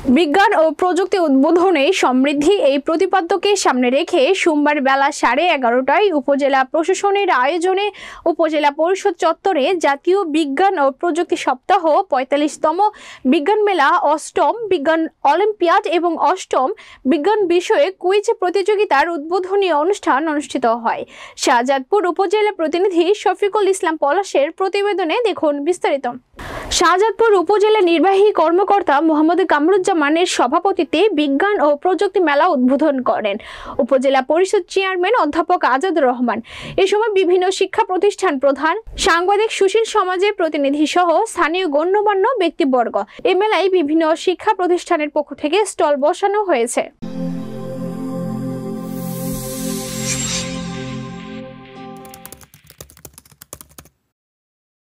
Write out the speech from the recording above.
বিজ্ঞান ও প্রযুক্তি উদ্বোধনে সমৃদ্ধি এই প্রতিপাদ্যকে সামনে রেখে সোমবার বেলা 11:30টায় উপজেলা প্রশাসনের আয়োজনে উপজেলা পরিষদ চত্বরে জাতীয় বিজ্ঞান ও প্রযুক্তি সপ্তাহ 45তম বিজ্ঞান মেলা, 8ম বিজ্ঞান অলিম্পিয়াড এবং 8ম বিজ্ঞান বিষয়ে কুইজ প্রতিযোগিতার উদ্বোধনী অনুষ্ঠান অনুষ্ঠিত হয়। শাহজাদপুর উপজেলা প্রতিনিধি শফিকুল ইসলাম পলাশের প্রতিবেদনে দেখুন বিস্তারিত। শাহজাদপুর উপজেলা নির্বাহী কর্মকর্তা মোহাম্মদ কামরুজ্জামানের সভাপতিত্বে বিজ্ঞান ও প্রযুক্তি মেলা উদ্বোধন করেন উপজেলা পরিষদ চেয়ারম্যান অধ্যাপক আজাদুর রহমান। এ সময় বিভিন্ন শিক্ষা প্রতিষ্ঠান প্রধান, সাংবাদিক, সুশীল সমাজের প্রতিনিধি সহ স্থানীয় গণ্যমান্য ব্যক্তিবর্গ। এ মেলায় বিভিন্ন শিক্ষা প্রতিষ্ঠানের পক্ষ থেকে স্টল বসানো হয়েছে।